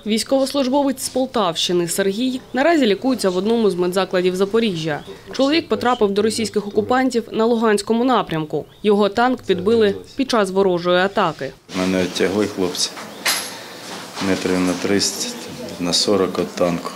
Військовослужбовець з Полтавщини Сергій наразі лікується в одному з медзакладів Запоріжжя. Чоловік потрапив до російських окупантів на Луганському напрямку. Його танк підбили під час ворожої атаки. Мене відтягли хлопці метрів на 30, на 40 від танку.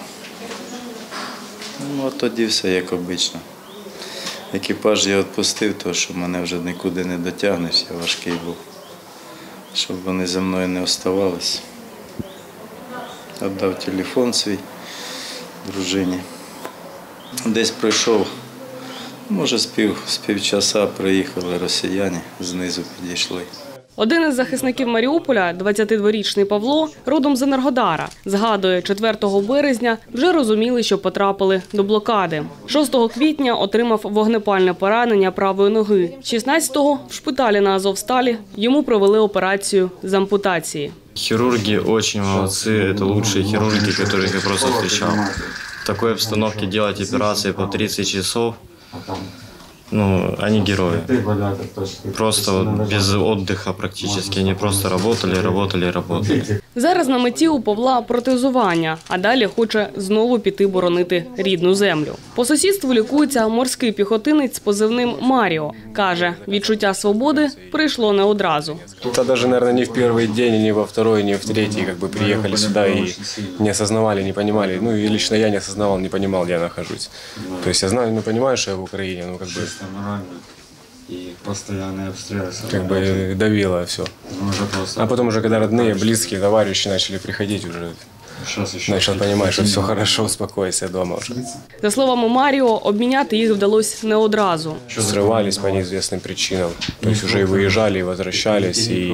Ну, тоді все як обично. Екіпаж я відпустив, тому що мене вже нікуди не дотягнеш, я важкий був. Щоб вони зі мною не оставалися. Віддав телефон свій дружині. Десь пройшов, може з півчаса приїхали росіяни, знизу підійшли. Один із захисників Маріуполя, 22-річний Павло, родом з Енергодара, згадує, 4 березня вже розуміли, що потрапили до блокади. 6 квітня отримав вогнепальне поранення правої ноги. 16-го в шпиталі на Азовсталі йому провели операцію з ампутації. Хирурги очень молодцы, это лучшие хирурги, которых я просто встречал. В такой обстановке делать операции по 30 часов, ну, они герои. Просто вот без отдыха практически, они просто работали. Зараз на меті у Павла протезування, а далі хоче знову піти боронити рідну землю. По сусідству лікується морський піхотинець з позивним «Маріо». Каже, відчуття свободи прийшло не одразу. Это даже, наверное, не в первый день, не во второй, не в третий, приехали сюда и не осознавали, не понимали. Ну и лично я не осознавал, не понимал, где я нахожусь. То есть я знаю, понимаю, что я в Украине, но и постоянные обстрелы. Давило все. А потом уже, когда родные, близкие, товарищи начали приходить, уже начал понимать, что все хорошо, успокойся дома уже. За словами Маріо, обміняти їх вдалося не одразу. Срывались по неизвестным причинам. То есть уже и выезжали, и возвращались, и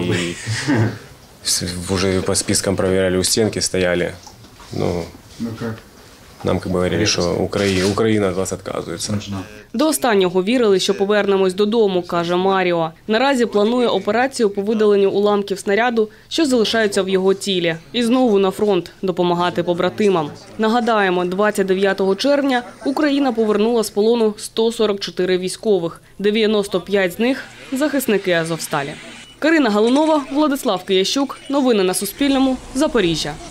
уже по спискам проверяли, у стенки стояли. Ну, нам говорили, що Україна від вас відказується. До останнього вірили, що повернемось додому, каже Маріо. Наразі планує операцію по видаленню уламків снаряду, що залишаються в його тілі. І знову на фронт допомагати побратимам. Нагадаємо, 29 червня Україна повернула з полону 144 військових. 95 з них – захисники Азовсталі. Карина Галунова, Владислав Киящук. Новини на Суспільному. Запоріжжя.